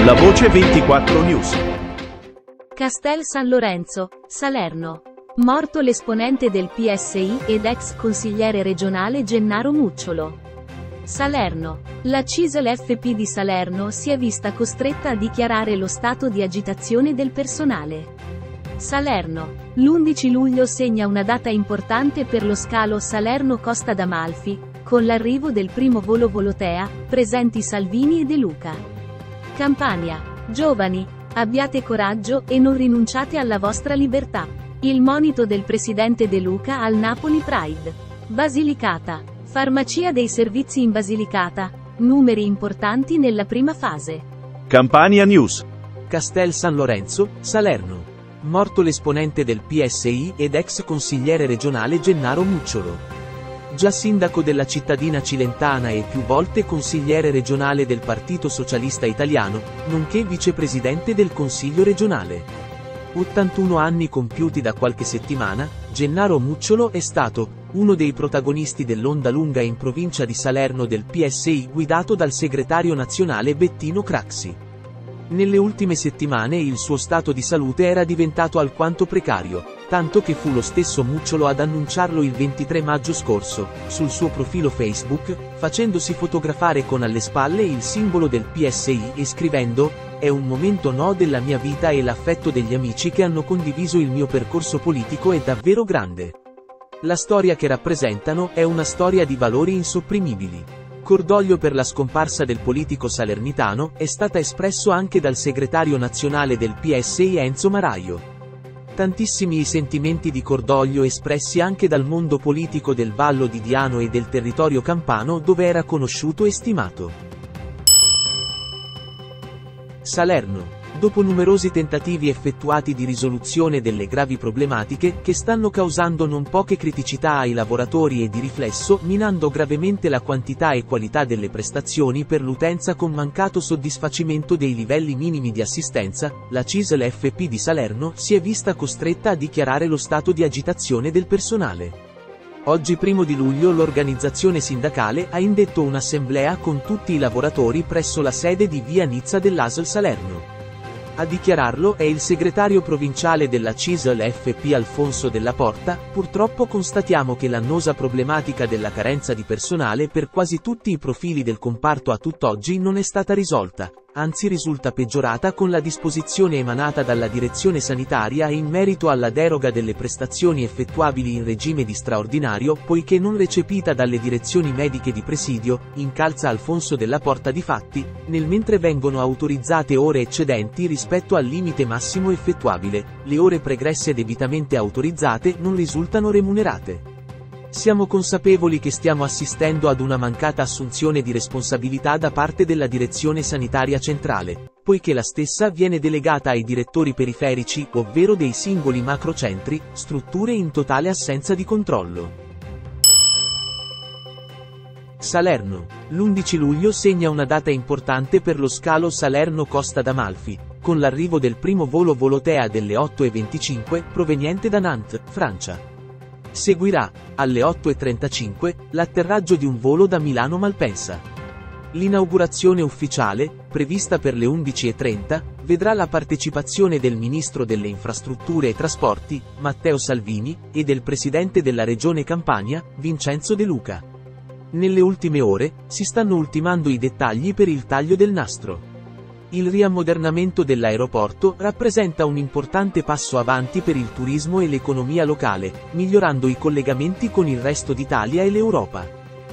La Voce 24 News. Castel San Lorenzo, Salerno. Morto l'esponente del PSI ed ex consigliere regionale Gennaro Mucciolo. Salerno. La CISL FP di Salerno si è vista costretta a dichiarare lo stato di agitazione del personale. Salerno. L'11 luglio segna una data importante per lo scalo Salerno-Costa d'Amalfi, con l'arrivo del primo volo Volotea, presenti Salvini e De Luca. Campania. Giovani, abbiate coraggio e non rinunciate alla vostra libertà. Il monito del presidente De Luca al Napoli Pride. Basilicata. Farmacia dei servizi in Basilicata, numeri importanti nella prima fase. Campania News. Castel San Lorenzo, Salerno. Morto l'esponente del PSI ed ex consigliere regionale Gennaro Mucciolo. Già sindaco della cittadina cilentana e più volte consigliere regionale del Partito Socialista Italiano, nonché vicepresidente del Consiglio regionale. 81 anni compiuti da qualche settimana, Gennaro Mucciolo è stato uno dei protagonisti dell'onda lunga in provincia di Salerno del PSI guidato dal segretario nazionale Bettino Craxi. Nelle ultime settimane il suo stato di salute era diventato alquanto precario, tanto che fu lo stesso Mucciolo ad annunciarlo il 23 maggio scorso, sul suo profilo Facebook, facendosi fotografare con alle spalle il simbolo del PSI e scrivendo: "È un momento no della mia vita e l'affetto degli amici che hanno condiviso il mio percorso politico è davvero grande. La storia che rappresentano è una storia di valori insopprimibili." Cordoglio per la scomparsa del politico salernitano è stata espresso anche dal segretario nazionale del PSI Enzo Maraio. Tantissimi i sentimenti di cordoglio espressi anche dal mondo politico del Vallo di Diano e del territorio campano dove era conosciuto e stimato. Salerno. Dopo numerosi tentativi effettuati di risoluzione delle gravi problematiche, che stanno causando non poche criticità ai lavoratori e di riflesso minando gravemente la quantità e qualità delle prestazioni per l'utenza con mancato soddisfacimento dei livelli minimi di assistenza, la CISL FP di Salerno si è vista costretta a dichiarare lo stato di agitazione del personale. Oggi 1 di luglio l'organizzazione sindacale ha indetto un'assemblea con tutti i lavoratori presso la sede di via Nizza dell'ASL Salerno. A dichiararlo è il segretario provinciale della CISL FP Alfonso Della Porta. Purtroppo constatiamo che l'annosa problematica della carenza di personale per quasi tutti i profili del comparto a tutt'oggi non è stata risolta, anzi risulta peggiorata con la disposizione emanata dalla direzione sanitaria in merito alla deroga delle prestazioni effettuabili in regime di straordinario poiché non recepita dalle direzioni mediche di presidio, incalza Alfonso Della Porta. Difatti, nel mentre vengono autorizzate ore eccedenti rispetto al limite massimo effettuabile, le ore pregresse debitamente autorizzate non risultano remunerate. Siamo consapevoli che stiamo assistendo ad una mancata assunzione di responsabilità da parte della direzione sanitaria centrale, poiché la stessa viene delegata ai direttori periferici, ovvero dei singoli macrocentri, strutture in totale assenza di controllo. Salerno. L'11 luglio segna una data importante per lo scalo Salerno-Costa d'Amalfi, con l'arrivo del primo volo Volotea delle 8:25 proveniente da Nantes, Francia. Seguirà, alle 8:35, l'atterraggio di un volo da Milano Malpensa. L'inaugurazione ufficiale, prevista per le 11:30, vedrà la partecipazione del Ministro delle Infrastrutture e Trasporti, Matteo Salvini, e del Presidente della Regione Campania, Vincenzo De Luca. Nelle ultime ore, si stanno ultimando i dettagli per il taglio del nastro. Il riammodernamento dell'aeroporto rappresenta un importante passo avanti per il turismo e l'economia locale, migliorando i collegamenti con il resto d'Italia e l'Europa.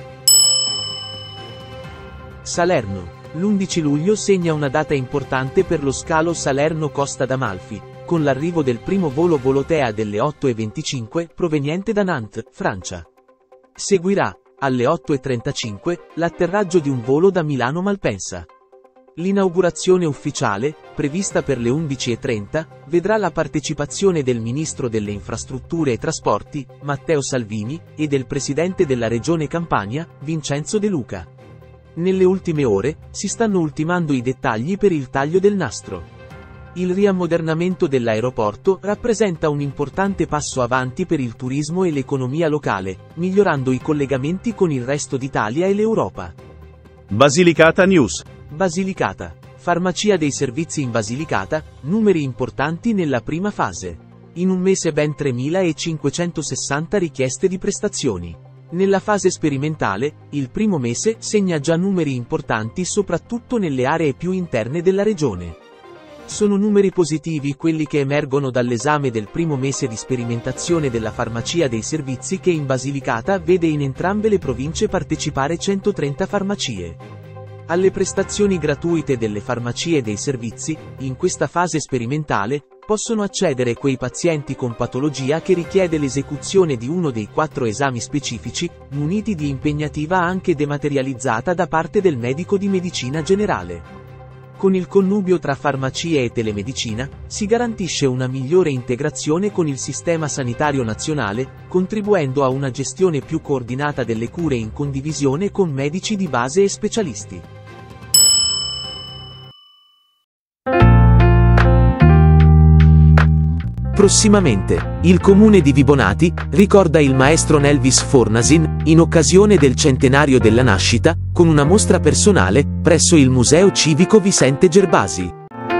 Salerno. L'11 luglio segna una data importante per lo scalo Salerno-Costa d'Amalfi, con l'arrivo del primo volo Volotea delle 8:25 proveniente da Nantes, Francia. Seguirà, alle 8:35, l'atterraggio di un volo da Milano Malpensa. L'inaugurazione ufficiale, prevista per le 11:30, vedrà la partecipazione del Ministro delle Infrastrutture e Trasporti, Matteo Salvini, e del Presidente della Regione Campania, Vincenzo De Luca. Nelle ultime ore, si stanno ultimando i dettagli per il taglio del nastro. Il riammodernamento dell'aeroporto rappresenta un importante passo avanti per il turismo e l'economia locale, migliorando i collegamenti con il resto d'Italia e l'Europa. Basilicata News. Basilicata. Farmacia dei Servizi in Basilicata, numeri importanti nella prima fase. In un mese ben 3.560 richieste di prestazioni. Nella fase sperimentale, il primo mese segna già numeri importanti soprattutto nelle aree più interne della regione. Sono numeri positivi quelli che emergono dall'esame del primo mese di sperimentazione della Farmacia dei Servizi che in Basilicata vede in entrambe le province partecipare 130 farmacie. Alle prestazioni gratuite delle farmacie dei servizi, in questa fase sperimentale, possono accedere quei pazienti con patologia che richiede l'esecuzione di uno dei 4 esami specifici, muniti di impegnativa anche dematerializzata da parte del medico di medicina generale. Con il connubio tra farmacie e telemedicina, si garantisce una migliore integrazione con il sistema sanitario nazionale, contribuendo a una gestione più coordinata delle cure in condivisione con medici di base e specialisti. Prossimamente, il comune di Vibonati ricorda il maestro Nelvis Fornasin, in occasione del centenario della nascita, con una mostra personale, presso il Museo Civico Vicente Gerbasi.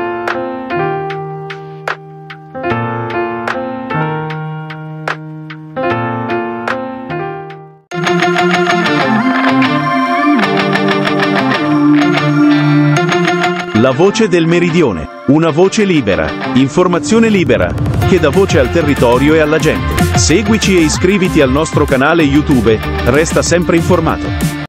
La voce del Meridione, una voce libera, informazione libera, che dà voce al territorio e alla gente. Seguici e iscriviti al nostro canale YouTube, resta sempre informato.